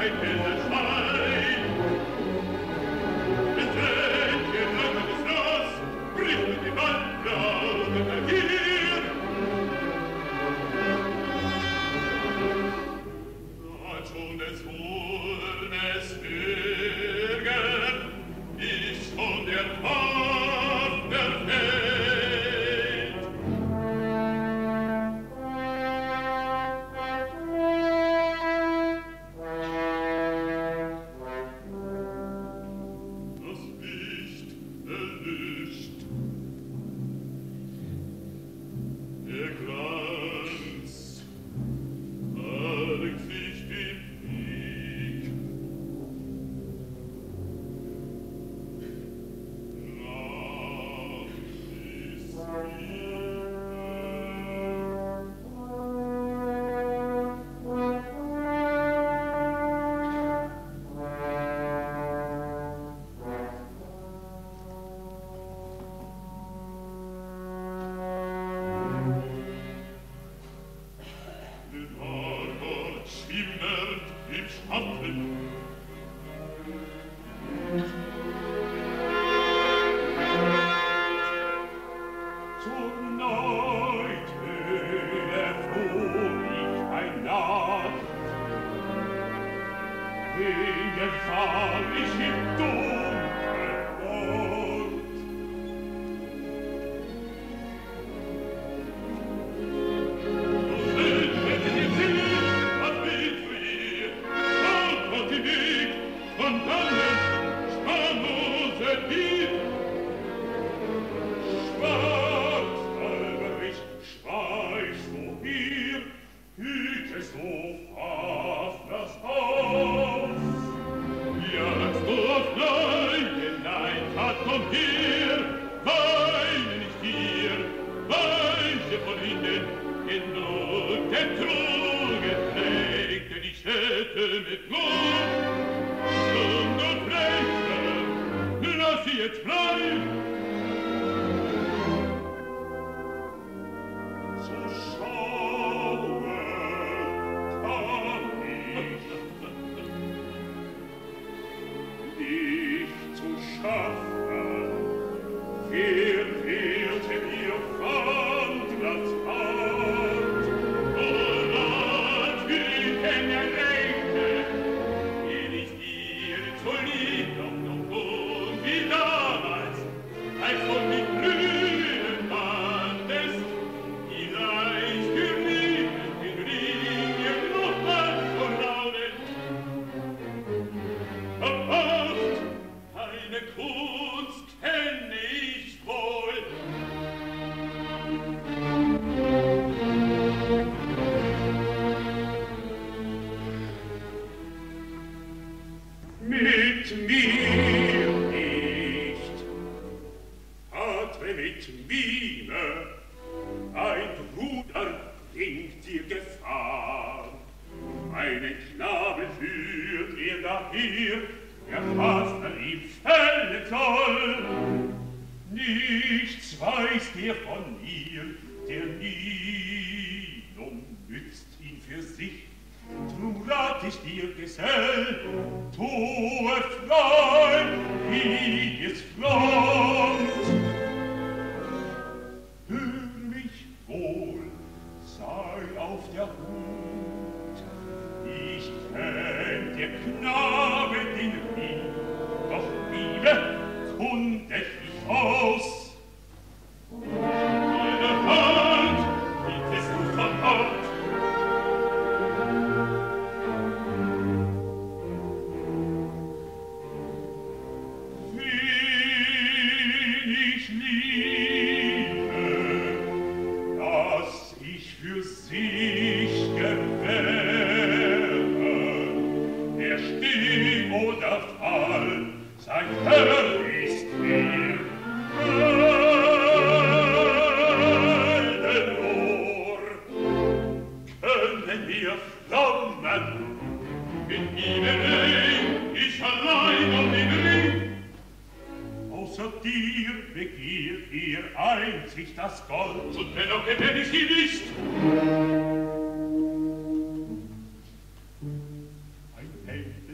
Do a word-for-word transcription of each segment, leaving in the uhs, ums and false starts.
Ein Held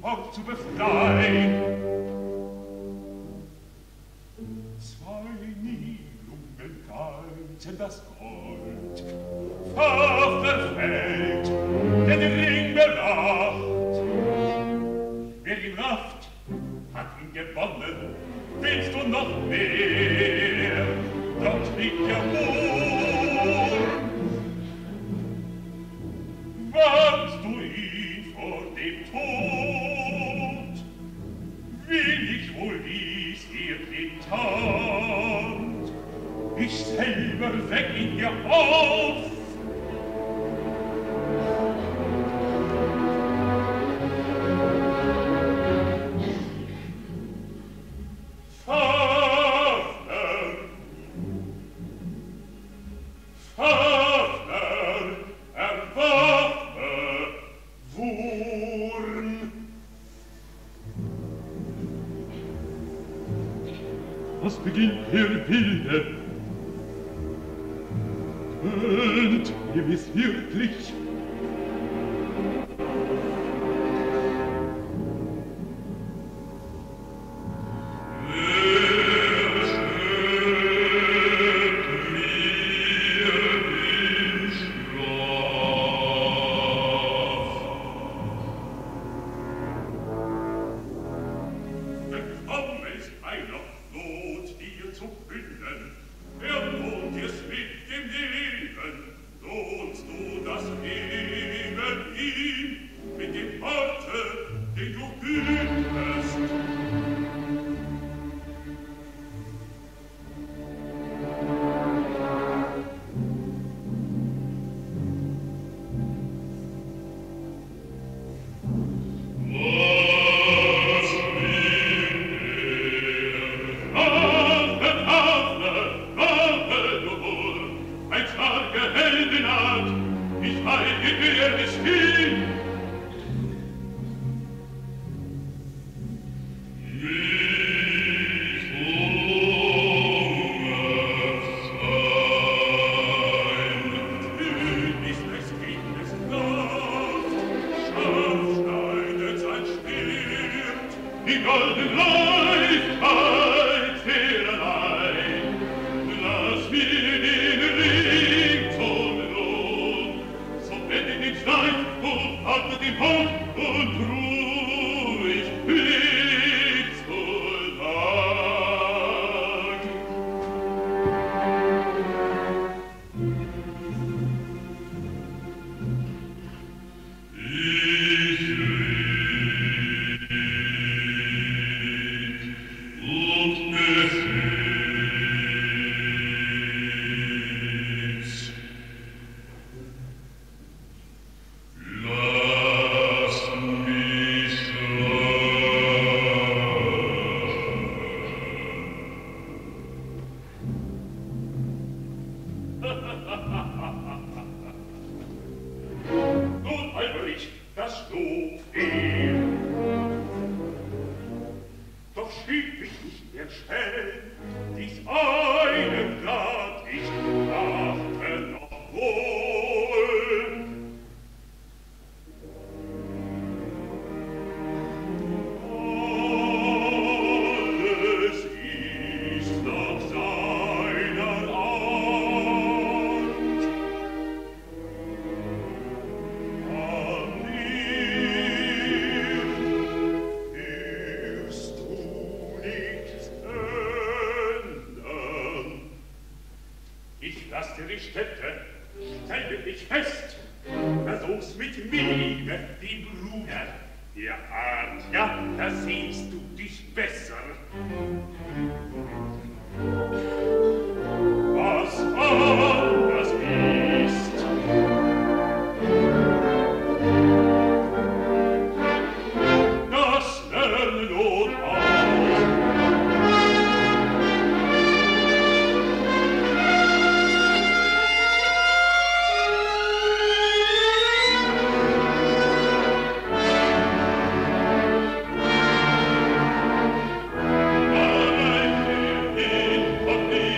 fort zu befreien. Zwei Nibelungen geizen das Gold, verfällt, der den Ring belacht. Wer ihn rafft, hat ihn gewonnen. Willst du noch mehr? Dort liegt der Wurm. Warnst du ihn vor dem Tod? Will ich wohl dies dir getan? Ich selber weck ihn dir auf. Was beginnt ihr Wilde? Könnt ihr es wirklich? Von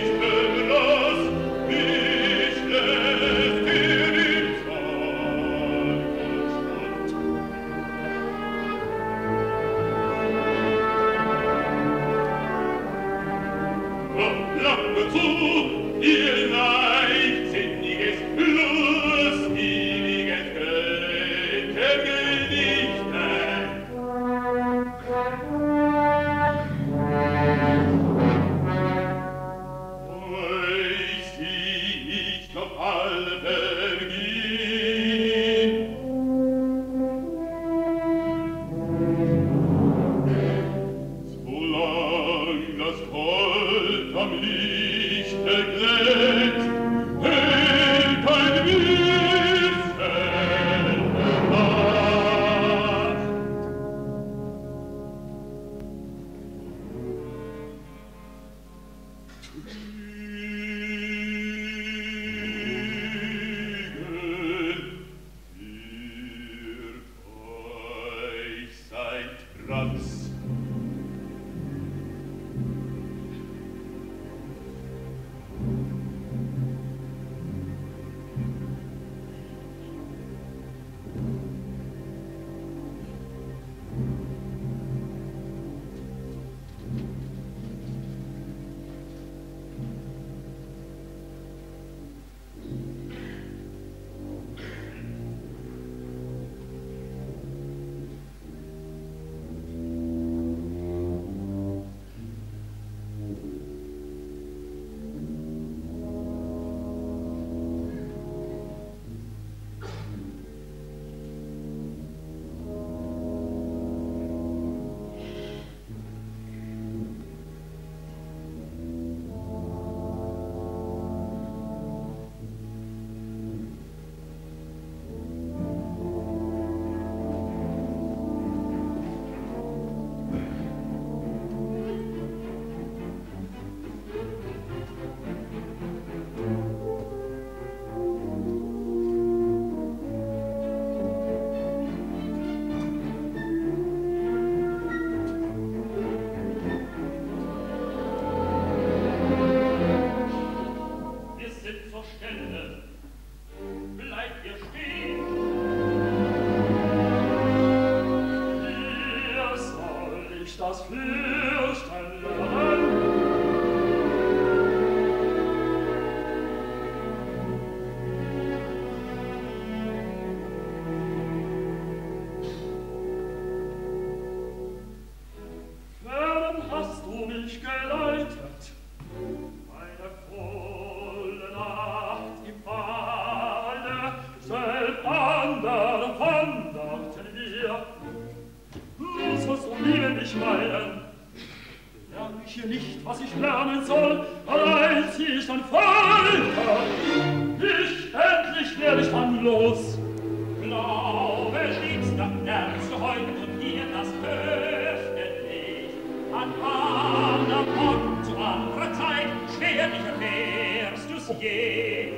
lieben mich meinen. Lern ich hier nicht, was ich lernen soll, allein zieh ich dann weiter. Ich, endlich werde ich dann los. Glaube, liebster, lernst du heute und hier das öffnet dich. An anderem Ort zu anderer Zeit, schwerlich erfährst du's je.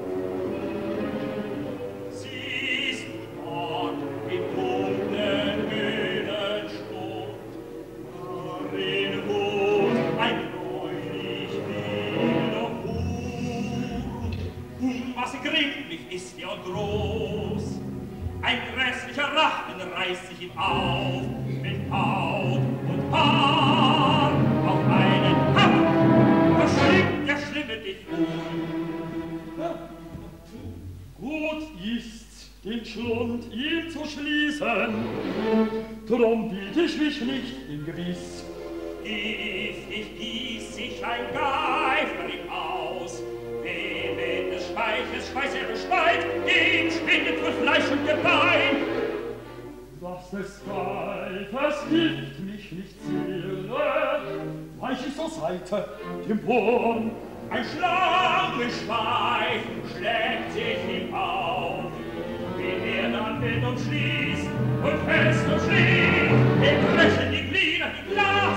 Siehst du dort im dunklen Höhlenstub, darin wohnt ein bräunlich wilder Hut. Um was grimmig ist er und groß, ein grässlicher Rachen reißt sich ihm auf, mit Haut und Haar auf einen Hammer verschlingt der Schlimme dich um. Gut ist's, den Schlund ihm zu schließen, drum biet ich mich nicht in Gewiss. Giftig gießt sich ein Geifer ihm aus, wehend des Speiches Speis er bespeit, ihm schwindet für Fleisch und Gebein. Dass des Geifers Gift mich nicht zehre, weich ich zur Seite dem Wurm. Ein Schlangenschweif schlägt sich ihm auf, wie er dann wild umschließt und fest umschließt, dem brechen die Glieder wie Glas.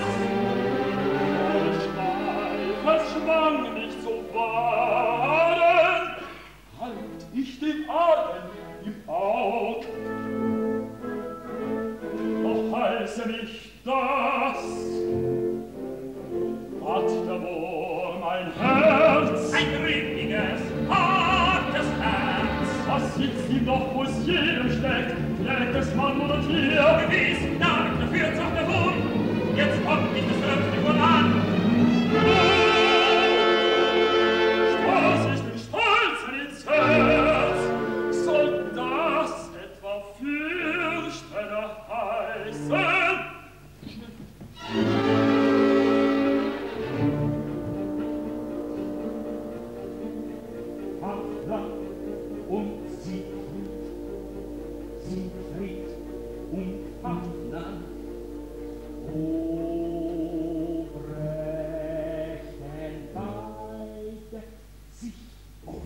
Der Schweif schwang mich zu wahren, halt ich den Atem im Aug. Doch heiße mich das, hat der Wurm ein Herz, ein grimmiges, hartes Herz. Was sitzt ihm doch, wo es jedem steckt, trägt es Mann oder Tier? Gewiss, damit dafür zog der Wurm, jetzt kommt nicht das Öffne voran. Stoß ich den Stolzen ins Herz, soll das etwa Fürchten heißen? Und Siegfried, Siegfried und Fafner, o brechen beide sich um.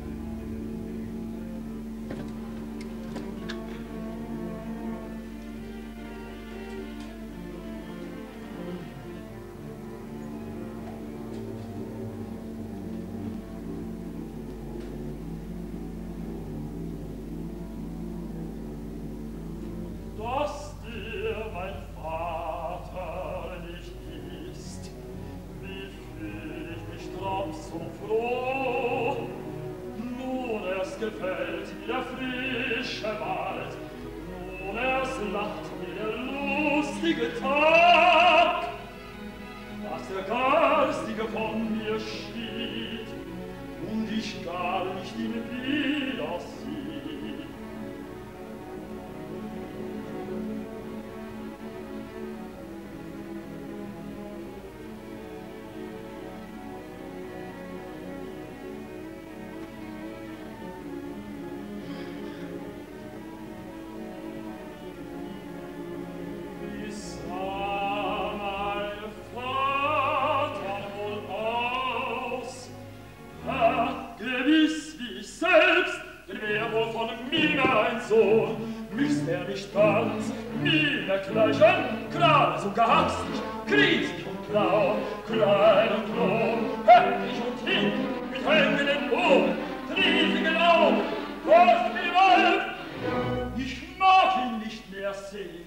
Dass dir mein Vater nicht ist, wie fühl ich mich drum so froh. Nun erst gefällt mir der frische Wald, nun erst lacht mir der lustige Tag. Dass der Garstige von mir schied und ich gar nicht ihn wieder sieh. Wie sah mein Vater wohl aus? Ha, gewiss wie ich selbst, denn wär wohl von mir ein Sohn. Müsst er nicht ganz mir gleichen, gerade so garstig, griesig und grau, klein und grob, höckig und hin, mit hängenden Ohren, triesigen Augen, groß wie Wolf. Ich mag ihn nicht mehr sehen.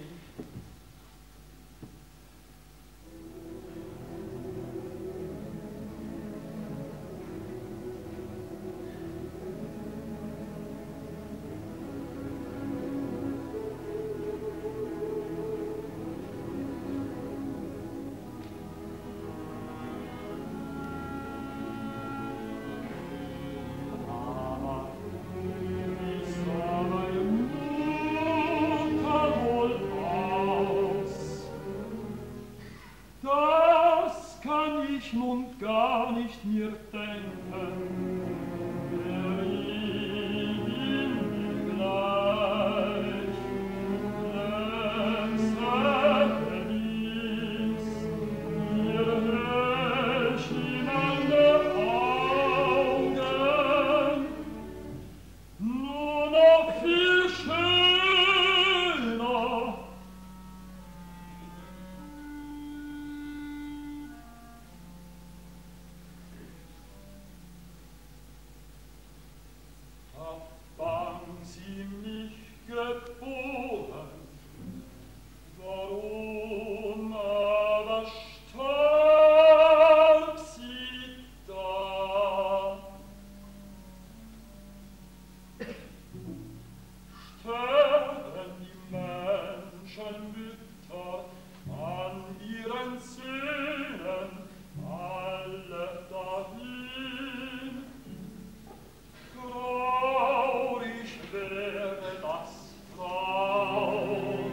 Aber wie sah mein Mutter wohl geboren. Warum aber starb sie da? Sterben die Menschenmütter an ihren Söhnen alle dahin? Traurig wäre das Traum.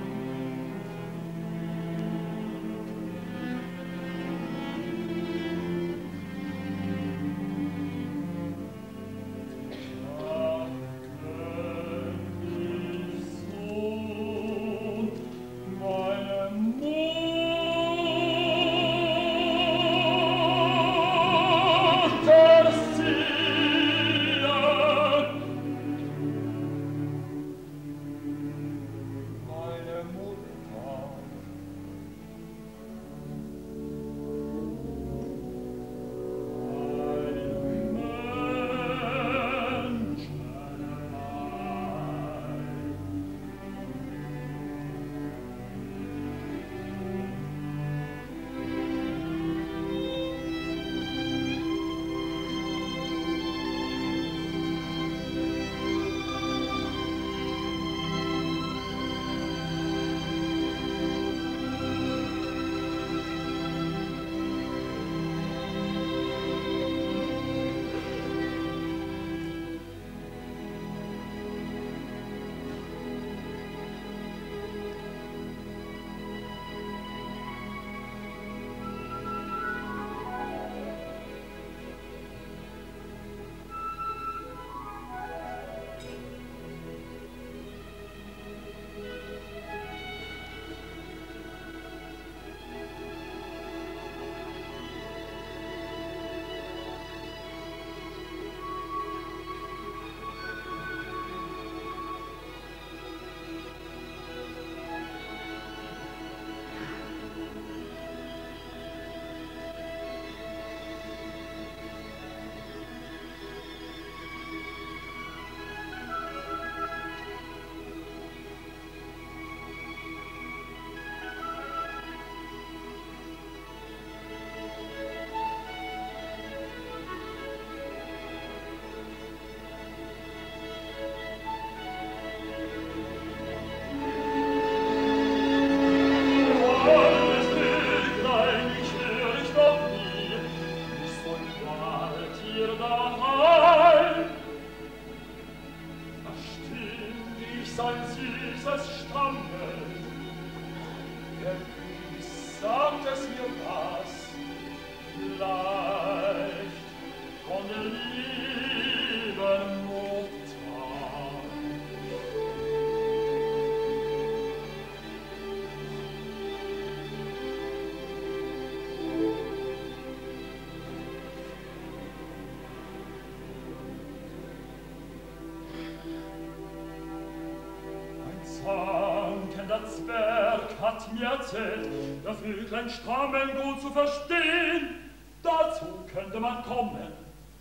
Das Werk hat mir erzählt, das Vöglein Stammeln gut zu verstehen. Dazu könnte man kommen,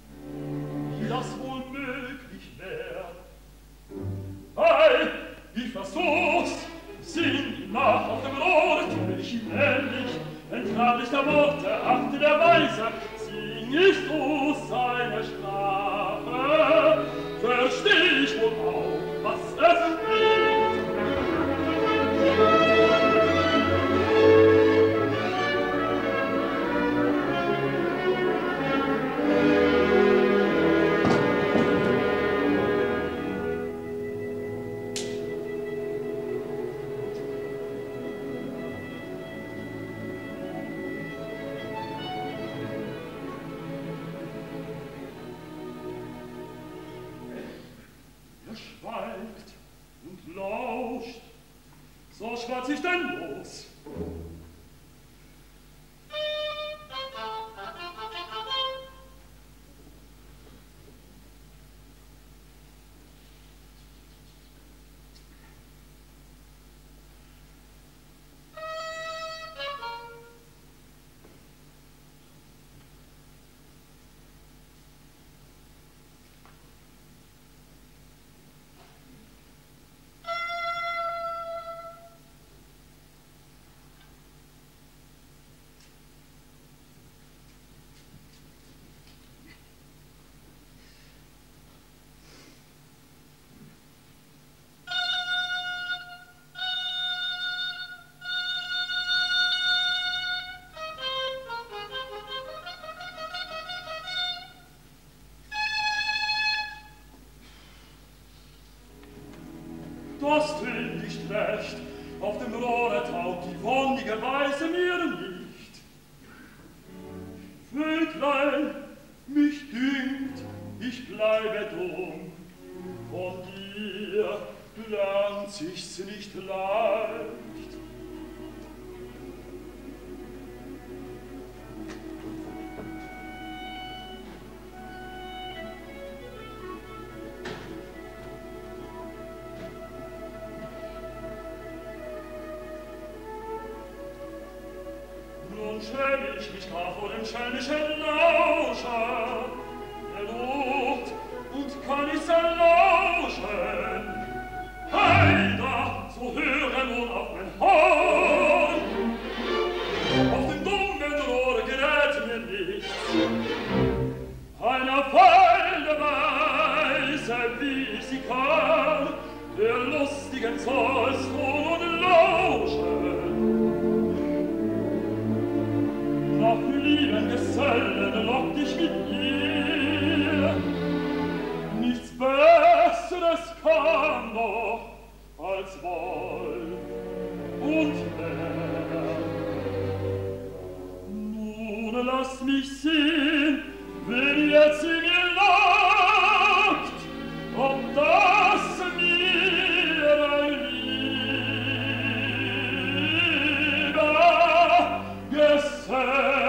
wie das wohl möglich wär. Ei, ich versuch's, sing nach auf dem Rohr, will ich ihm ähnlich, entrad ich der Worte, achte der Weise, sing ich du seine Sprache, versteh ich wohl auch, was es ist. So schwarz ich denn los? hast du nicht recht, auf dem Rohre taugt die wondige Weise mir nicht. Vöglein, mich dünkt, ich bleibe dumm, von dir lernt sich's nicht leicht. Nun schäme ich mich gar vor dem schelmischen Lauscher, der lugt und kann ich's erlauschen. Heida, so höre nun auf mein Horn, auf dem dummen Rohr gerät mir nichts. Einer feine Weise, wie sie kann, der lustigen soll's tun und lauschen. Nach lieben Gesellen lockt ich mit ihr, nichts Besseres kann doch als Wolf und Bär. Nun lass mich sehen, wen jetzt sie mir lockt, ob das mir ein lieber Gesell.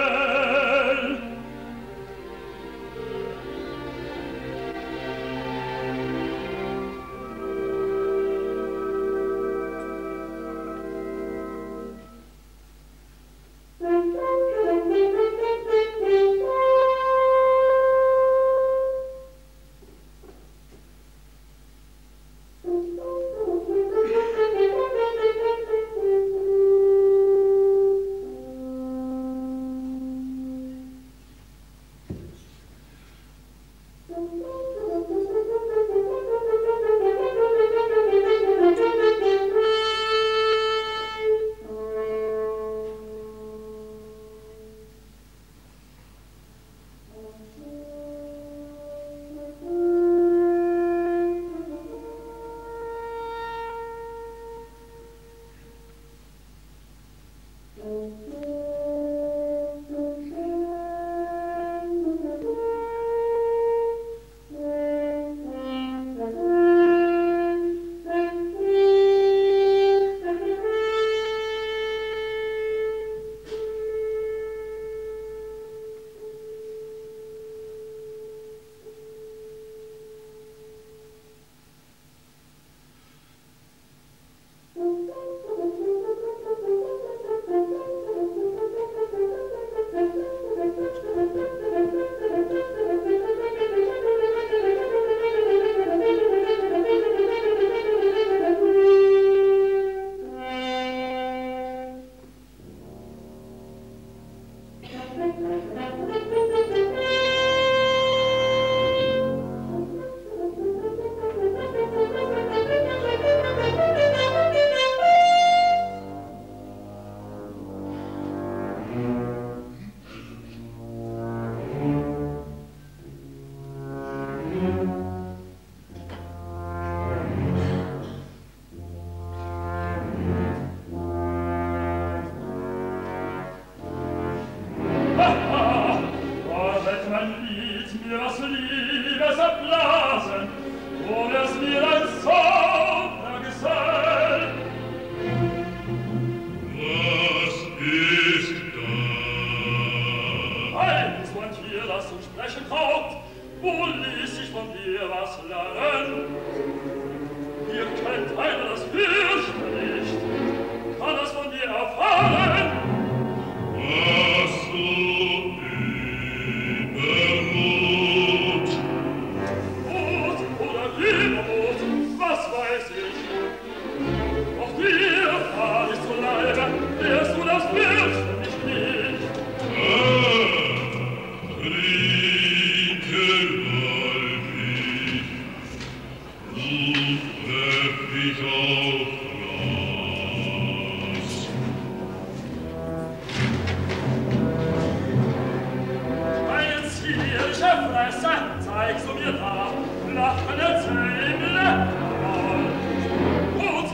Zeigst du mir da, lachende Zähne, und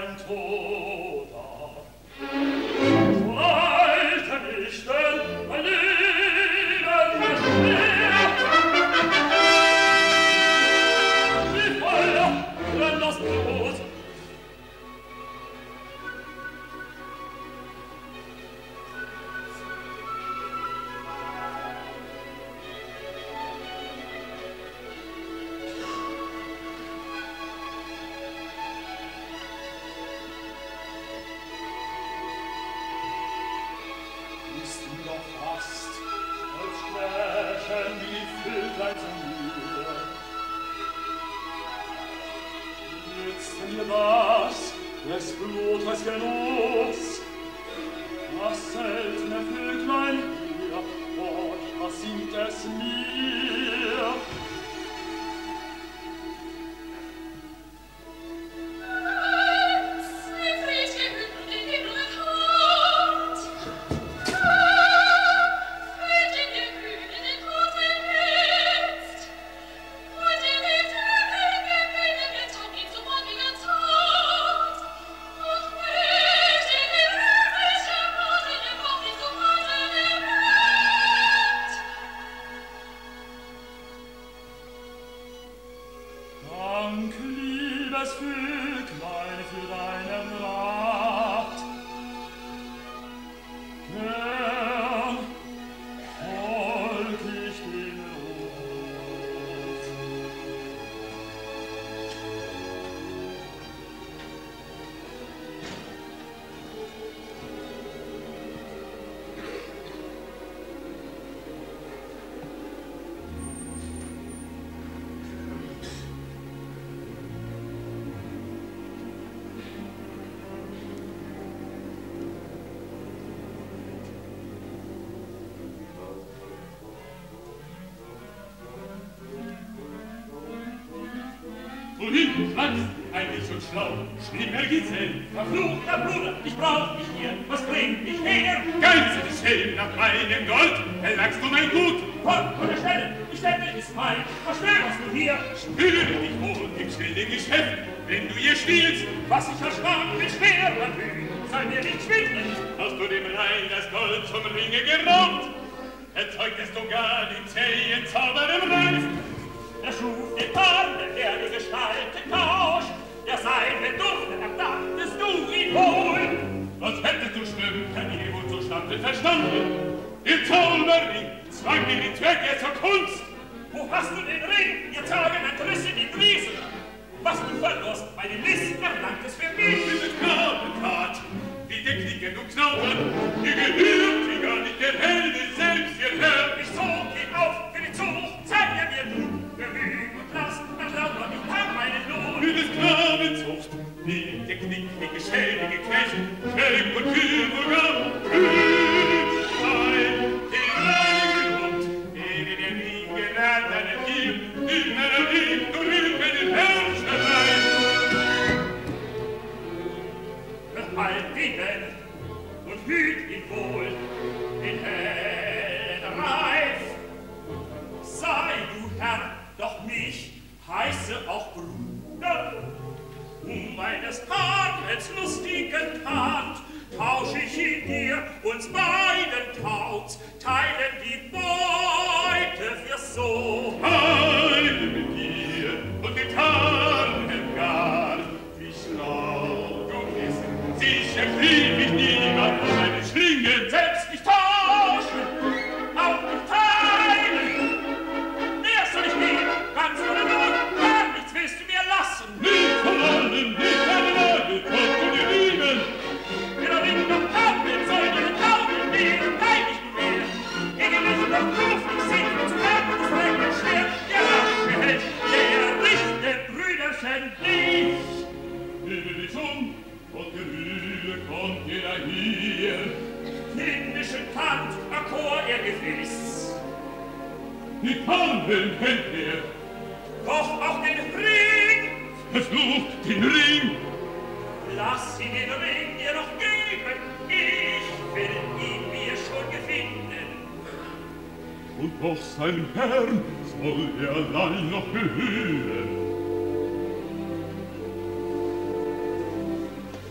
ein Toter. Schreite nicht, denn mein Leben erschwert. Wie Feuer, brennt das Blut. Des Blutes Genuss, das seltene Vöglein hier, euch, was singt es mir? Wohin du schlagst, eilig und schlau, schlimmer Giselle, verfluchter Bruder, ich brauch dich hier, was bringt dich her? Geiz des Schelm nach meinem Gold, erlagst du mein Gut. Fort von der Stelle, die Stätte ist mein, was stöberst du hier? Spüre dich wohl im stillen Geschäft, wenn du hier spielst. Was ich erschlag mit schwerer Mühe, soll mir nicht schwinden. Hast du dem Rhein das Gold vom Ringe geraubt, erzeugtest du gar den zähen Zauber im Reif. Er schuf den Tarn, der die Gestalt tauscht, der sein Bedürfnis erdachtest du ihn wohl. Was hättest du Stümper irgendwo zustande verstanden? Der Zauberring zwang dir die Zwerge zur Kunst. Wo hast du den Ring? Ihr Tage entrissen die Riesen. Was du verlust, meine List erlangt es für mich. Diese Knabentat, wie der Knicken und Knautern, ihr gehört wie gar nicht der Helde selbst hierher. Ich zog ihn auf für die Zucht, zeig er mir nun. Bemühen und lass, dann glaubt man, ich hab meinen Lohn. Für des Knabenzucht, wie der knicklige, schädige Knecht, Schreck und Kühl vulgar, Kühlschein, den reinigen Hund, den in den Ring geladenen Hieb, in einer Lieb, du Lüge, den Herrscherein. Behalt ihn denn und hüt ihn wohl, den hellen Reif. Sei du Herr, doch mich heiße auch Bruder. Um meines Partners lustigen Tat tausch ich ihn dir, uns beiden taut's, teilen die Beute für so. Heile mit dir und den Tarnen gar, wie schlau du bist. Sicher flieh mich niemand von deinen Schlingen. Selbst nicht tauschen, auch nicht teilen. Wer soll ich gehen, ganz ohne Not, gar nichts willst du mir lassen. Nicht von allem, nicht eine Lage, Gott und die Lieben. Wenn er Ring noch Taubel soll dir Taubel wehren, dein ich du mehr. Gegen mich noch beruflich sind, zu werden das Recken schwer. Der rasche Held, der richtet Brüderchen dich. Hebe dich um, und Gerühre kommt jeder hier. Himmlischen Kant, Akkord er gewiss. Die Tanden kennt er, Doch auch den Ring, verflucht den Ring. lass ihn den Ring dir noch geben. Ich will ihn mir schon gewinnen. Und doch seinem Herrn soll er allein noch gehören.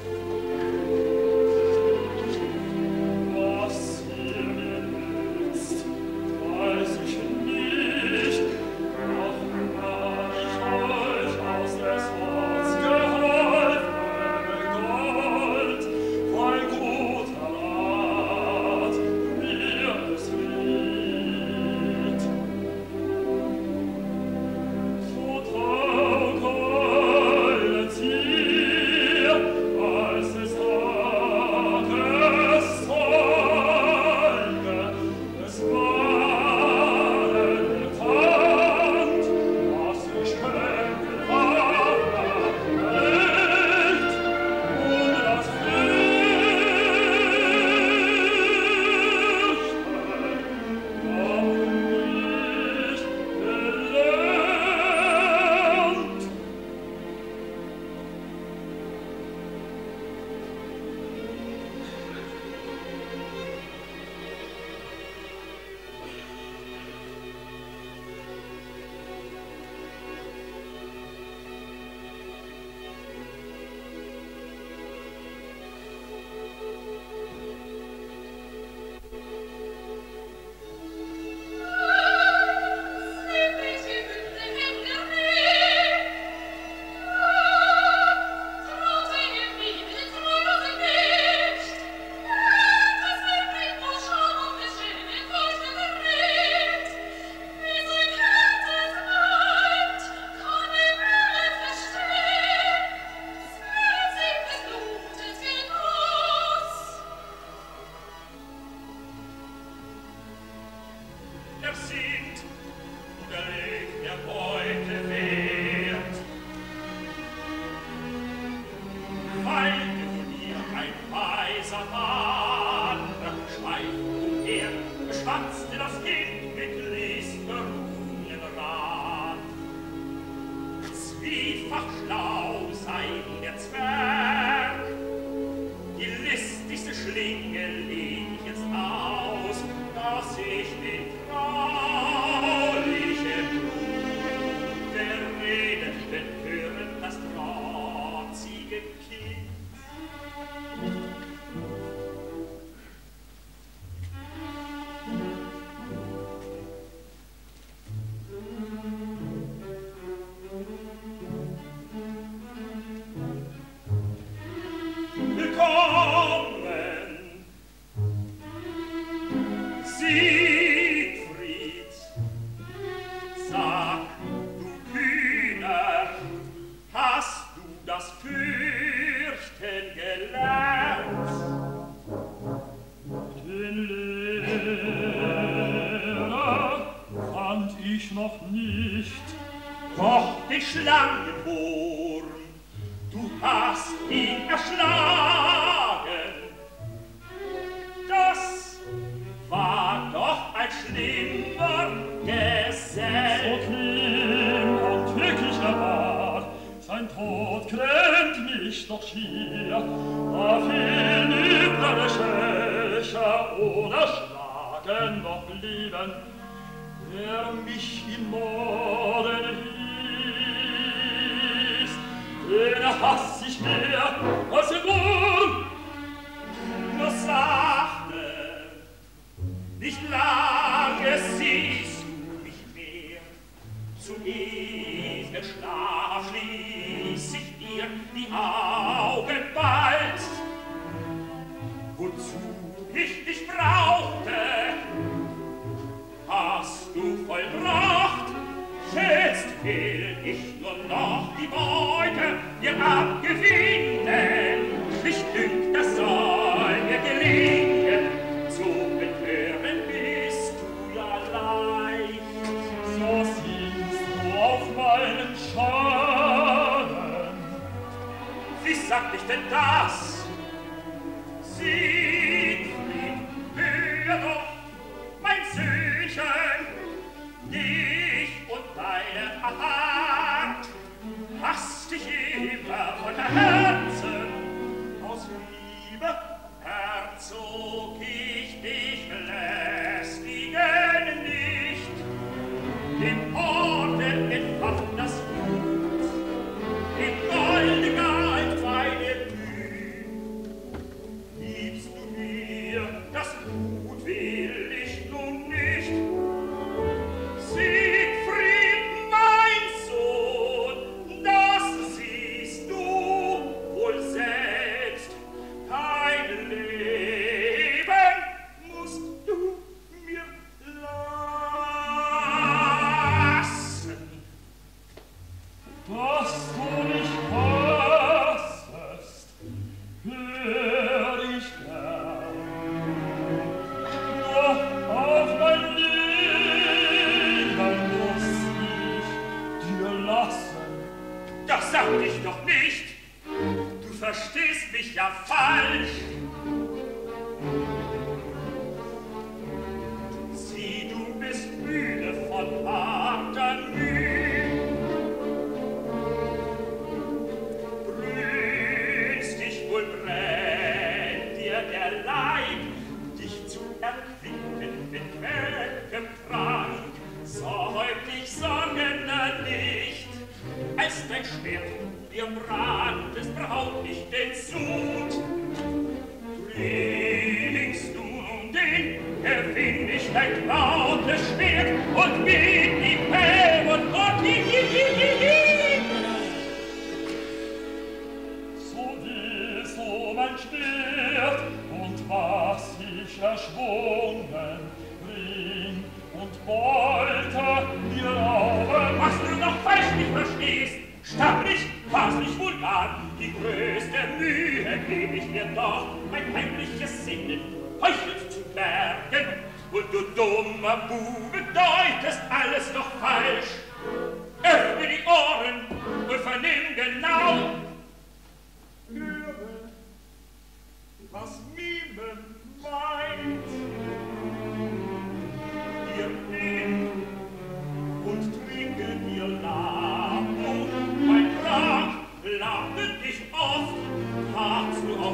weiser Mann schweift umher, beschwanzte das Kind mit listberufenen Rat. Zwiefach schlau sei der Zwerg, die listigste Schlinge leg ich jetzt aus, dass ich mit traulichem Blute rede, wenn hören das trotzige Kind. Willkommen, Siegfried, sag, du Kühner, hast du das Fürchten gelernt? Den Lehrer fand ich noch nicht. Doch den Schlangenwurm, du hast ihn erschlagen. Das war doch ein schlimmer Gesell. So schlimm und wirklich er war, sein Tod grämt mich doch schier. Da viel üblere Schächer oder Schlagen noch blieben, der mich in Morden hieß. Den hass ich mehr als den Wurm. Nur sachte, nicht lange siehst du mich mehr. Zu ewigem Schlaf schließ ich dir die Augen bald. Wozu ich dich brauchte, hast du vollbracht. Jetzt will ich nur noch die Beute dir abgewinnen. Mich dünkt, das soll mir gelingen. Zu betören bist du ja leicht. So siehst du auf meinen Schaden. Wie sagt ich denn das? Siegfried, hör doch, mein Söhnchen, dich und deine Art hasst dich immer von Herzen. Aus Liebe erzog ich dich lästigen nicht. Im Orden entfacht das Blut, im Golde galt meine Mühe. Liebst du mir, das Blut will ich nun nicht. Siegfried, mein Sohn, das siehst du wohl selbst. Dein Leben musst du mir lassen. Dass du mich hassest, hör ich gern. Doch auf mein Leben muss ich dir lassen. Das sag ich doch nicht. Du verstehst mich ja falsch. Sieh, du bist müde von harter Mühe. Brüllst dich wohl, brennt dir der Leib, dich zu erquicken mit welchem Trank. Säub dich Sorgen nicht, als dein Schwert dir brannt, es braut nicht den Sud. Bringst du nun den, gewinn ich dein lautes Schwert und mit ihm her und Gott, hi, hi, hi, hi, hi. So willst du mein Schwert und was ich erschwungen bring und beute dir Augen. Was du noch falsch nicht verstehst, stammlich, faslich, vulgar, die größte Mühe geb ich dir doch, mein heimliches Sinnen heuchelt zu bergen. Und du dummer Bube deutest alles doch falsch. Öffne die Ohren und vernimm genau. Höre, was mir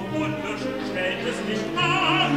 unwirsch stellt es nicht an,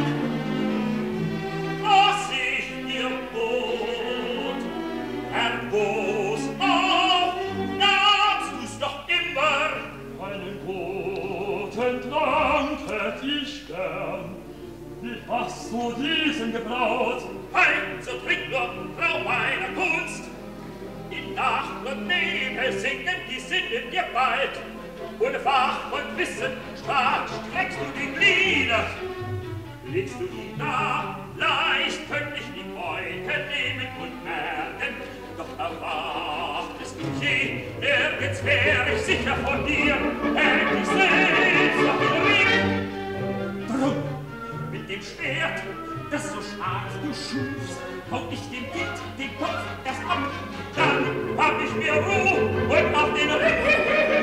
was ich dir bot. Erbos auf, nahmst du's doch immer. Einen guten Trank hätt ich gern. Wie hast du diesen gebraut? Heim, so trink nur, Frau meiner Kunst. In Nacht und Nebel singen die Sinnen dir bald. Ohne Fach und Wissen stark streckst du die Glieder. Legst du ihn nah, leicht könnt ich die Beute nehmen und merken. Doch erwartest du je, nirgends wär ich sicher von dir, hätt ich selbst noch den Ring. Drum, mit dem Schwert, das so scharf du schufst, hau ich dem Kind den Kopf erst ab, dann hab ich mir Ruhe und auf den Ring.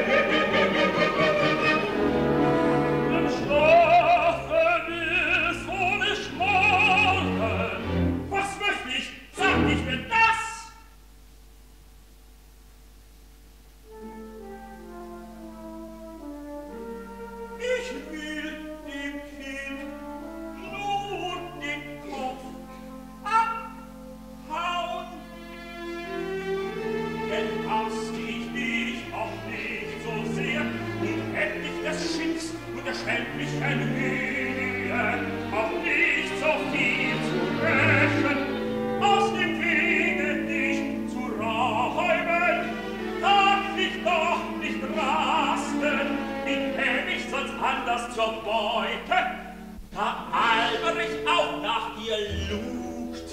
Im Schlafe wir's ohne Schmorren. Was möcht ich? Sag nicht mehr das! Ich will dem Kind nur den Kopf abhauen. Denn hass ich dich auch nicht so sehr und hätt ich des Schiffs und der schwämmlichen Höhe auch nicht so viel zu rächen, aus dem Wege dich zu räumen, darf ich doch nicht rasten, wie käm ich sonst anders zur Beute, da Alberich auch nach ihr lugt.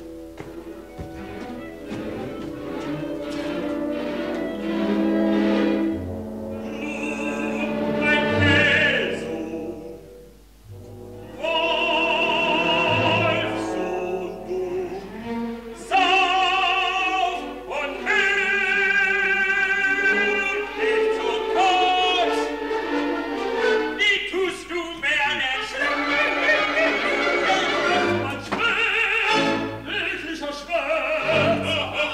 Nun, mein Hellsohn, Wolfsohn du, sauf und hör dich zu kurz. Wie tust du mir den Schreck? Ein Schwert, ekliger Schwert.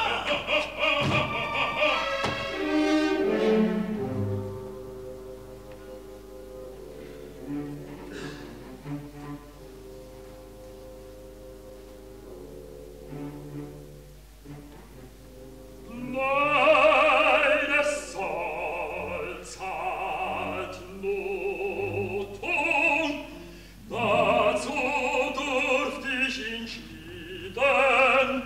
Meine Soll zahlt Notung, dazu durft ich ihn schieden.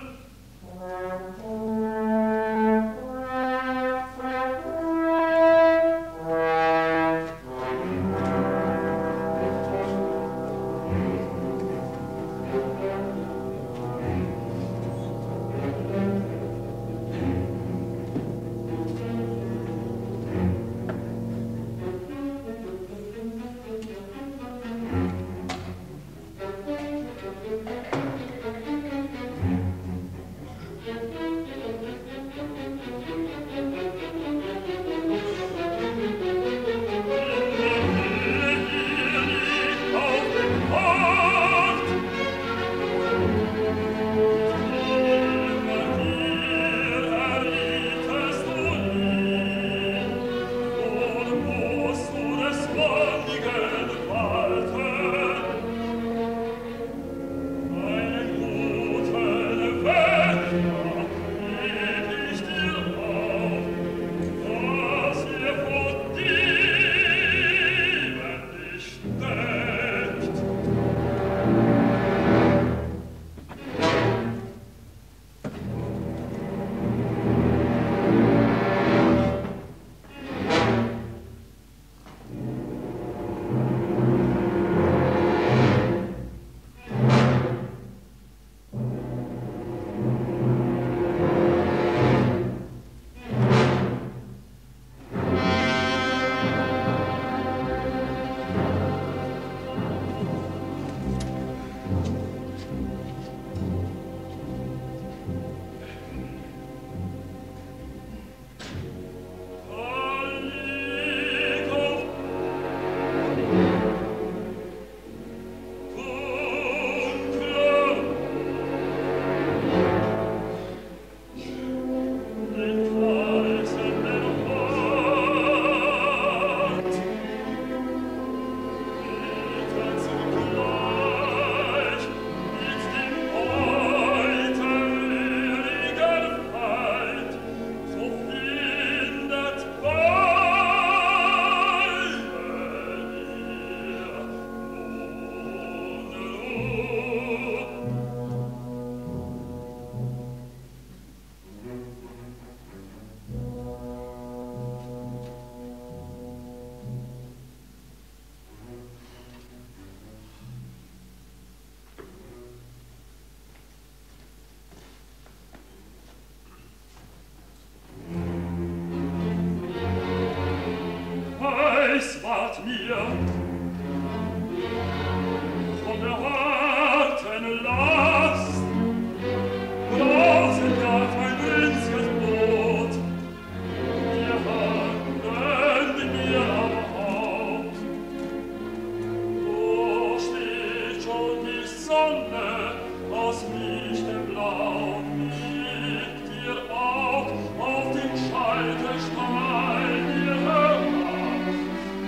Sonne aus lichtem Blau liegt ihr Aug auf den Schalterstein ihrer Macht.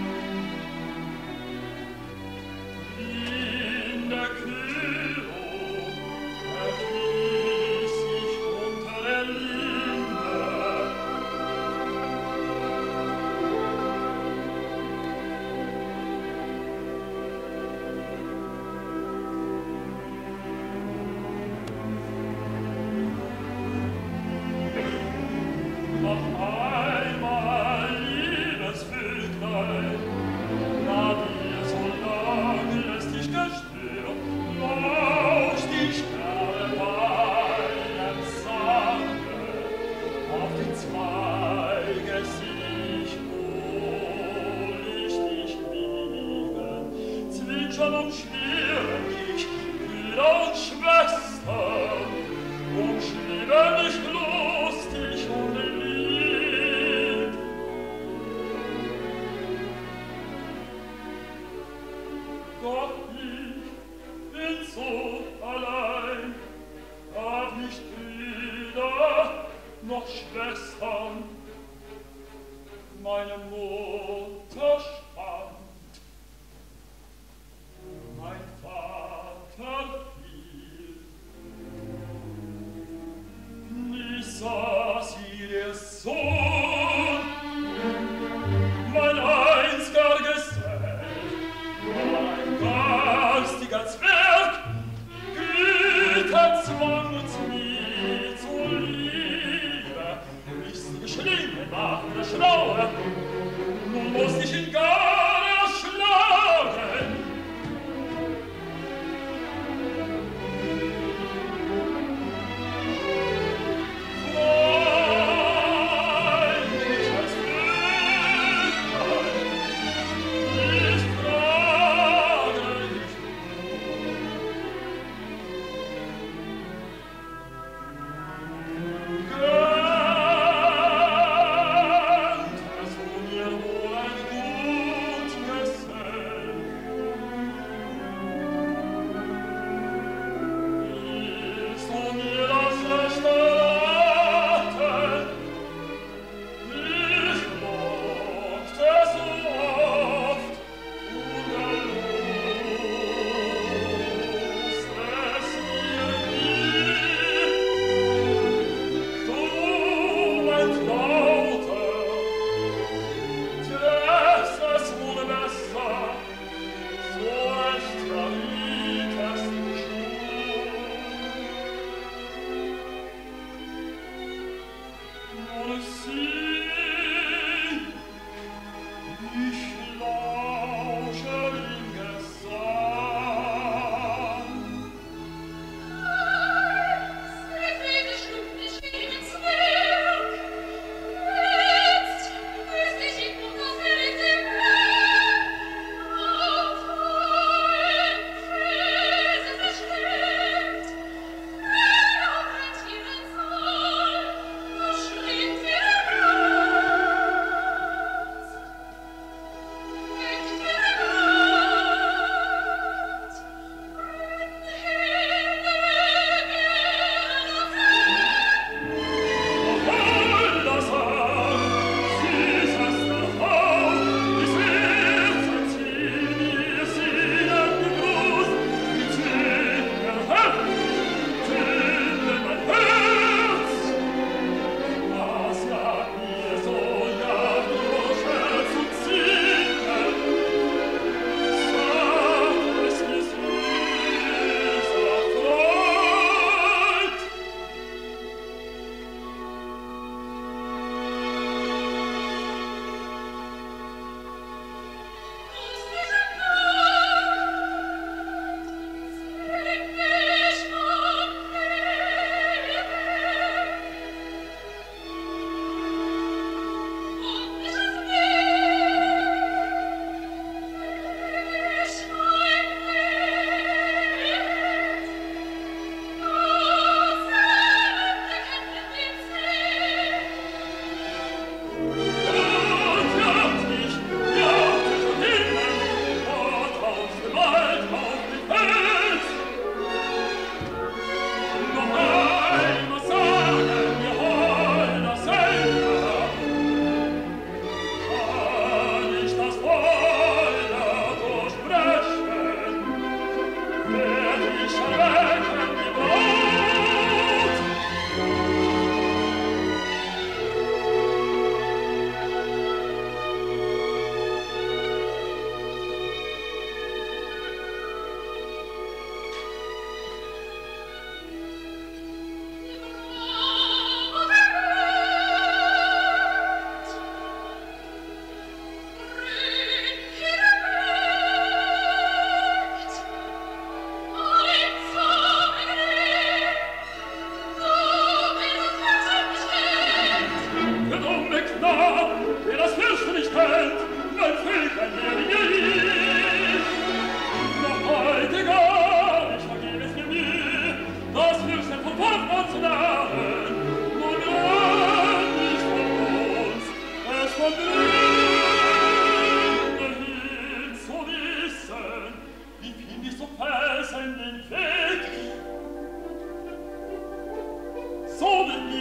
In der Kühlung verließ ich unter der Linde. Noch einmal, liebes Vöglein, da dir so lang lästig gestört, lausch die Sterne deinem Sange, auf den Zweige sich wohl ich dich wiegen, zwitschern umschwirren dich, Brüder und Schwestern, umschwirren dich lustig und lieb. Doch ich bin so allein, hab nicht Brüder noch Schwestern, meine Mutter spannt, mein Vater fiel. Ich sah sie der Sohn, mein einziger Gesell, mein garstiger Zwerg, Güter zwang uns nie zu Liebe, ich sie geschlingen nach der Schraube, nun mußt ich in Gar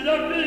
der Weg